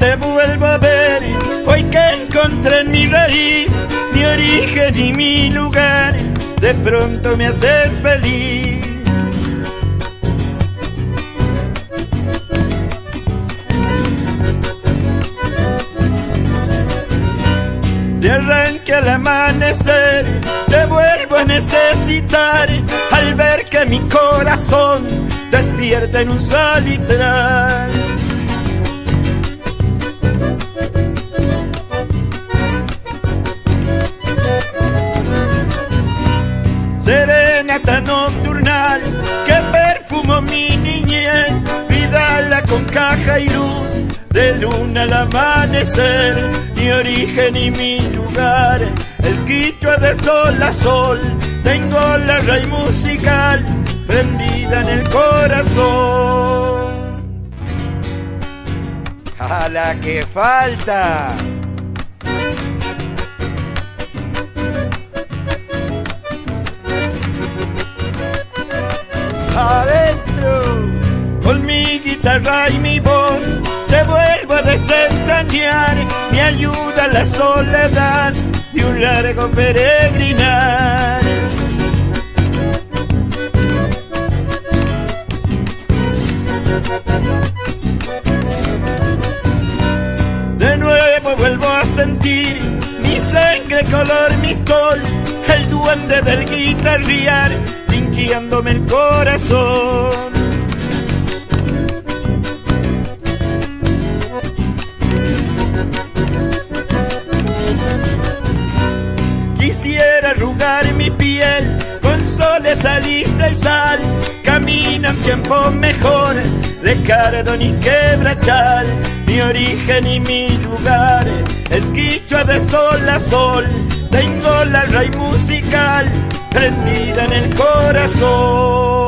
te vuelvo a ver, hoy que encontré en mi raíz mi origen y mi lugar, de pronto me hacen feliz. De arranque al amanecer te vuelvo a necesitar, al ver que mi corazón despierta en un solitrar. Serenata nocturnal que perfumó mi niñez, vidala con caja y luz de luna al amanecer, mi origen y mi lugar, esquichua de sol a sol, tengo la raíz musical prendida en el corazón. ¡A la que falta! Adentro, con mi guitarra y mi voz, te vuelvo a desentrañar, me ayuda la soledad de un largo peregrinar. De nuevo vuelvo a sentir mi sangre color mistol, el duende del guitarrear, linkeándome el corazón. Quisiera arrugar mi piel con soles, salista y sal, camina un tiempo mejor de cardón y quebrachal, mi origen y mi lugar, esquichua de sol a sol, tengo la raíz musical prendida en el corazón.